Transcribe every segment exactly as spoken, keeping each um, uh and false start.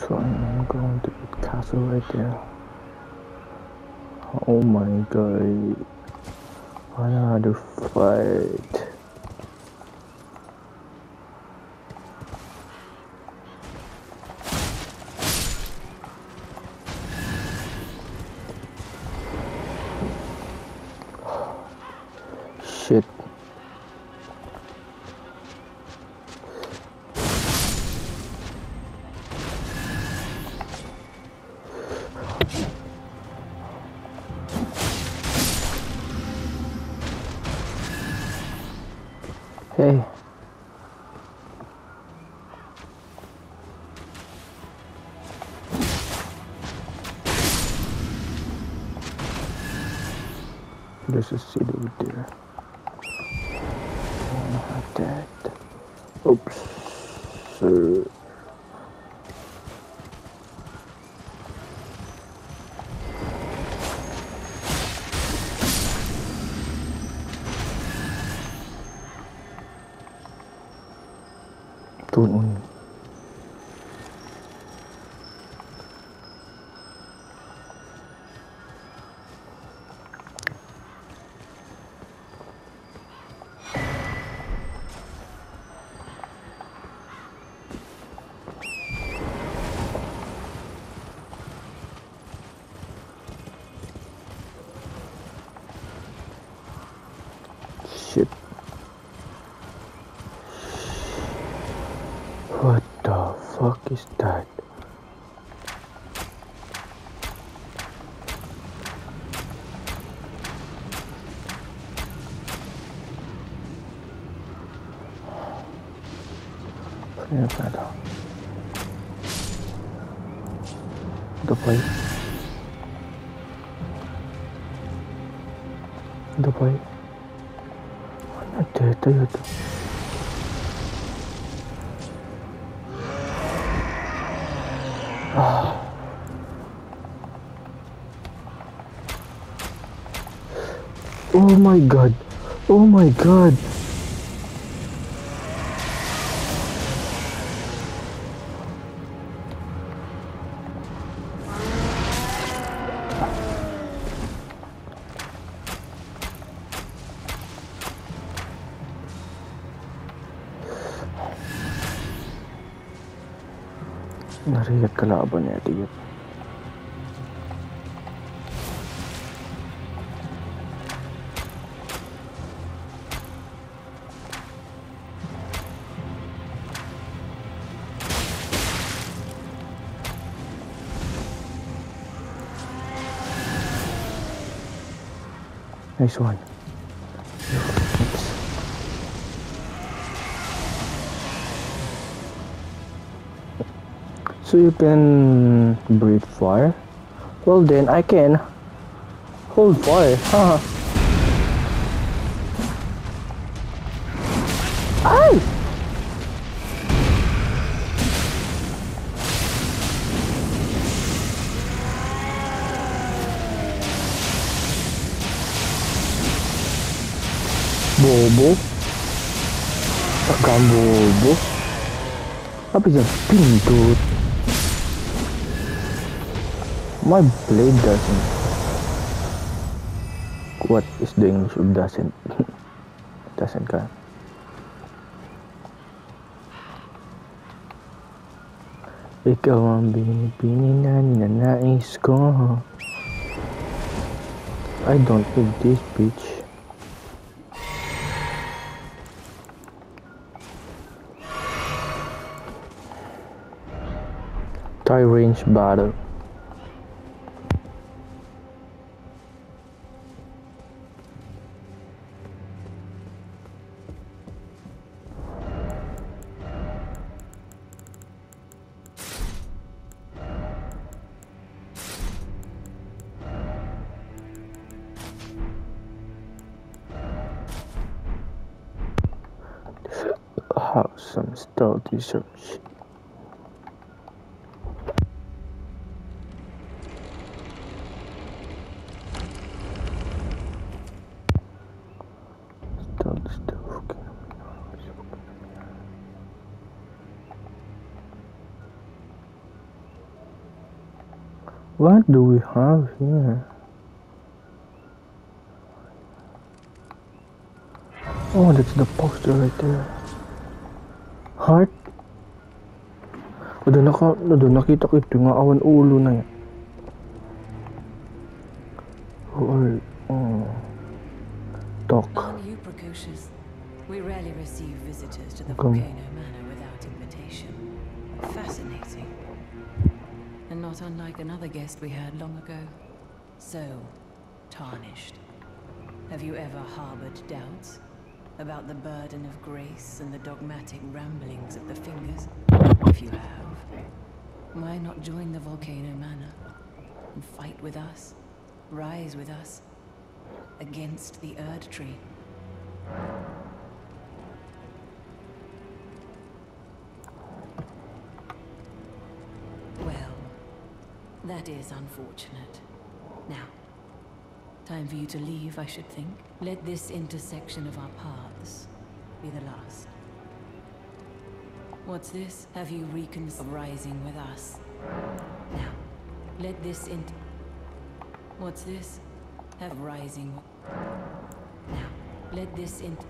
So I'm going to the castle right there. Oh my god. Another fight. Shit. Hey. There's a seed over there. I wanna have that. Oops. Sir. Don't on. Shit. What the fuck is that? Ano pa ito? Ito po eh. Ito po eh. Ano dito yun? Ah. Oh my god. Oh my god. Narigat kalaban niya ito yun. Nice one. So you can breathe fire? Well then I can hold fire. Haha. Ay! Bobo. Takang bobo. Apa is a pin, dude? My blade doesn't. What is the English of doesn't? Doesn't ka? Ikaw ang binibini na ninanais ko. I don't need this bitch. Try range battle. Have some stealthy search. Stealth stuff. What do we have here? Oh, that's the poster right there. Heart? O, doon naka, doon nakita ko ito nga awan ulo na yan. Or, oh. Talk. Aren't you precocious? We rarely receive visitors to the Come. Volcano Manor without invitation. Fascinating. And not unlike another guest we had long ago. So, tarnished. Have you ever harbored doubts about the burden of grace and the dogmatic ramblings of the Fingers? If you have, why not join the Volcano Manor and fight with us, rise with us, against the Erd Tree? Well, that is unfortunate. Now, time for you to leave, I should think. Let this intersection of our paths be the last. What's this? Have you reconsidered rising with us? Now, let this int... What's this? Have rising... Now, let this int...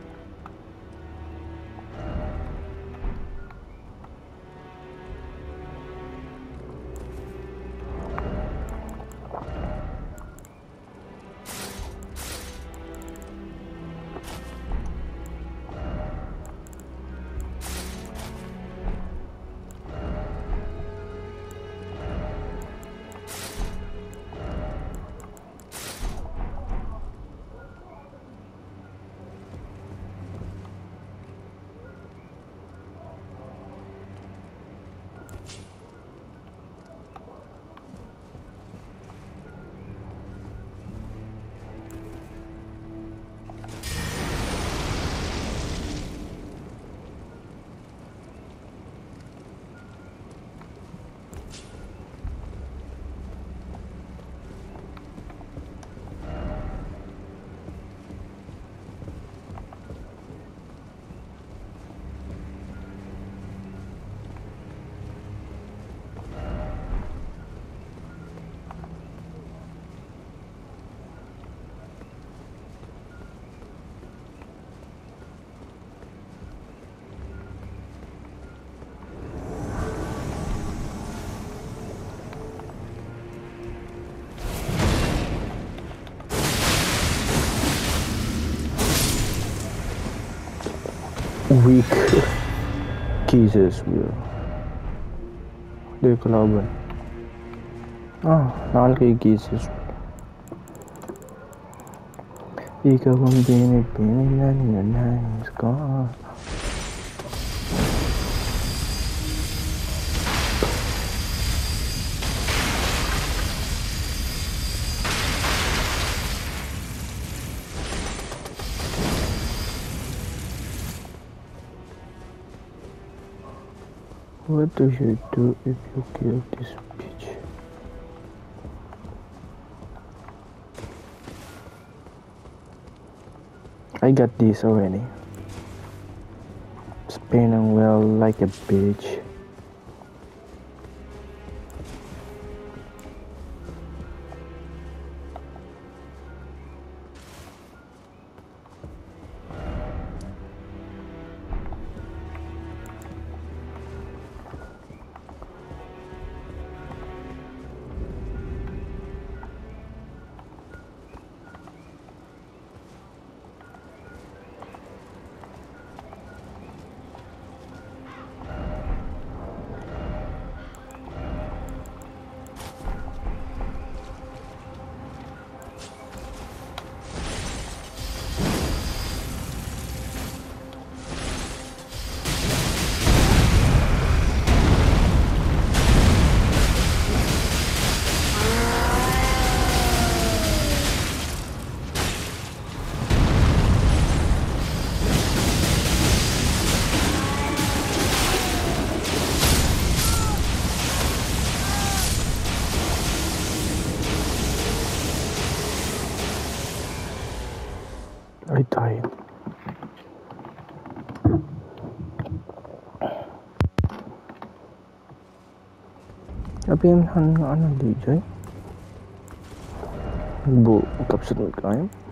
Weak cases will. Hindi ko laban. Ah, nakalagay cases. Ikaw ang binibining na ninanais ko. What do you do if you kill this bitch? I got this already. Spinning well like a bitch. I died. Sabihan nga ano, D J. Bu, tapos na kayo.